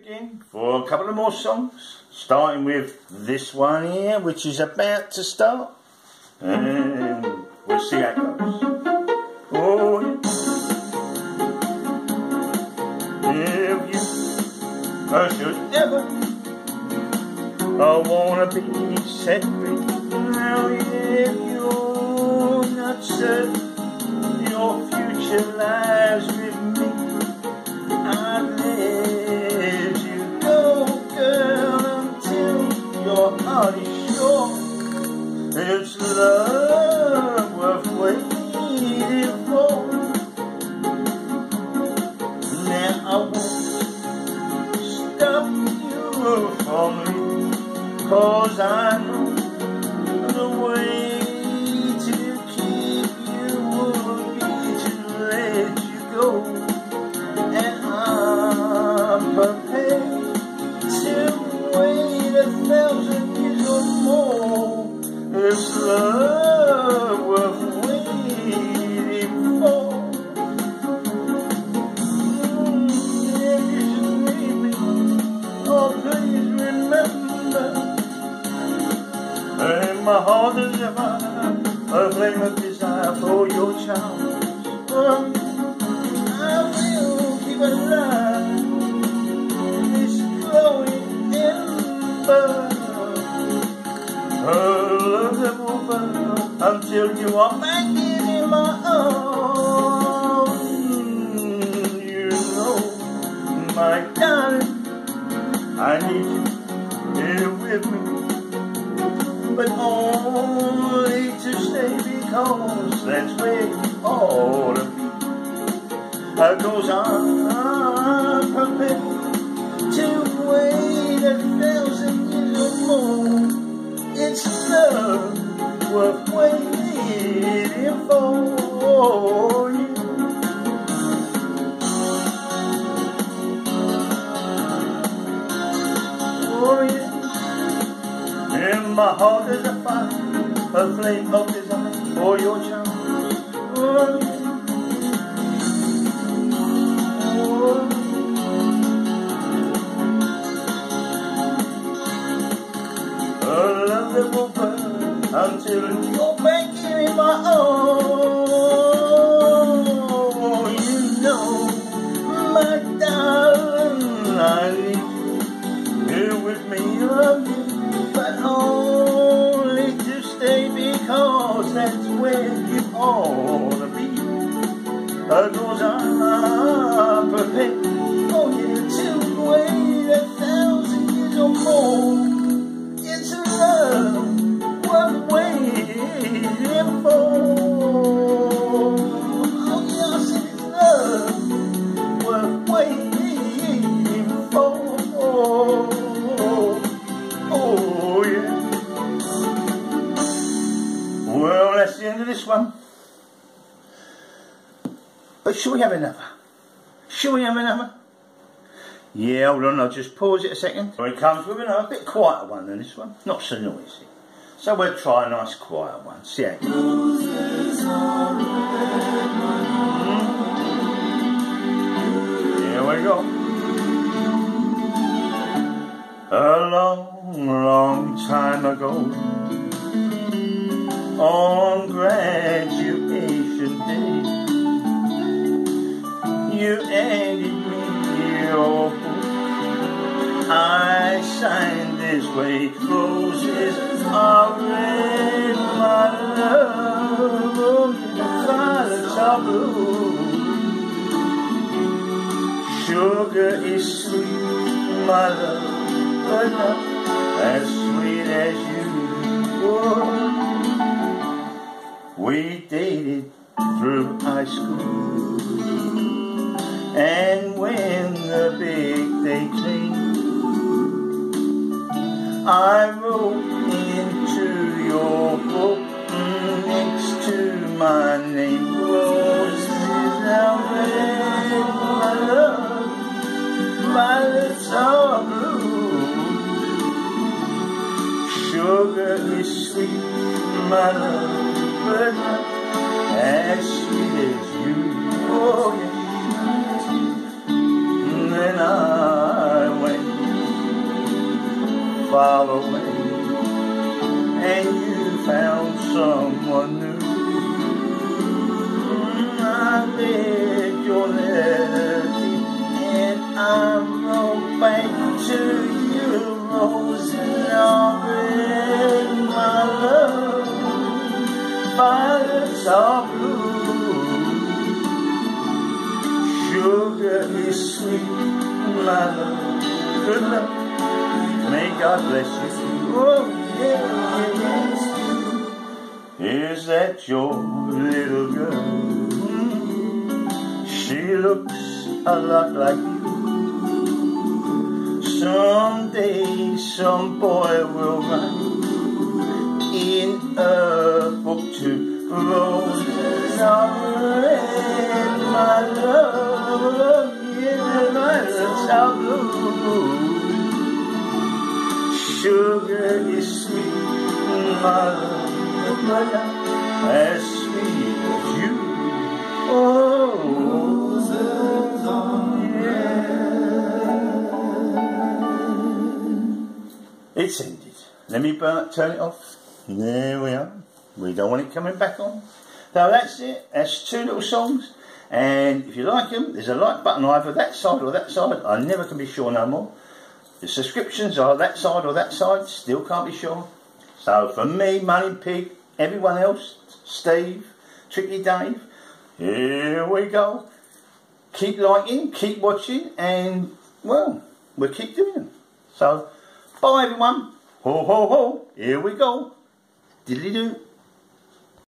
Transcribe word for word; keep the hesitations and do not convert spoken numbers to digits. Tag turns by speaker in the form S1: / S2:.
S1: again for a couple of more songs, starting with this one here, which is about to start, and we'll see how it goes. Oh, if you I should never, I wanna be set free. Now if you're not certain your future lies with me, I'd let you go, girl, until your heart is sure. It's love worth waiting for. Now I won't stop you from me, 'cause I know the way to keep you would be to let you go. And I'm prepared to wait a thousand years or more. It's love worth waiting for. Mm, if you should need me, oh please remember, in my heart is a fire, a flame of desire for your child. Oh, I will keep alive this glowing ember, a love that will burn until you are back in my arms. You know, my darling, I need you here with me, but only to stay, because that's where you ought to be. Because I'm prepared to wait a thousand years or more. It's love worth waiting for you. Oh yeah. In my heart is a fire, a flame of desire for your child. Oh yeah. That will burn until you're back in my arms. You know, my darling, I need you here with me again, but only to stay, because that's where you ought to be. Because I'm prepared, oh yeah, to wait a thousand years or more. It's love worth waiting for. Oh yes, it's love worth waiting for. Oh yeah. Well, that's the end of this one. But shall we have another? Shall we have another? Yeah, hold on, I'll just pause it a second. So it comes with another bit quieter one than this one, not so noisy. So we'll try a nice quiet one, see how it goes. Here we go. A long, long time ago, on graduation day, you handed me your book. I signed this way, roses are red, my love, oh, the violets are blue. Sugar is sweet, my love, but not as sweet as you. Oh. We dated through high school, and when the big day came, I wrote into your book next to my name, roses are red, my love, violets are blue. Sugar is sweet, my love, but not as sweet as you. Oh, yeah. Then I went far away, and you found someone new. I read your letter, and I wrote back to you, Rose, and I read my love. Violets are blue, sugar is sweet, my love. Good luck, may God bless you. Oh yeah, yeah, yeah. Is that your little girl? She looks a lot like you. Someday some boy will write in a book to roses are red, my love, yeah, my lips are blue. Sugar is sweet, my love, my love, as sweet as you. Oh, roses are red. It's ended. Let me burn, turn it off. There we are. We don't want it coming back on. So that's it. That's two little songs. And if you like them, there's a like button either that side or that side. I never can be sure no more. The subscriptions are that side or that side. Still can't be sure. So for me, Money Pig, everyone else, Steve, Tricky Dave, here we go. Keep liking, keep watching, and, well, we'll keep doing them. So, bye everyone. Ho, ho, ho. Here we go. Diddly-doo.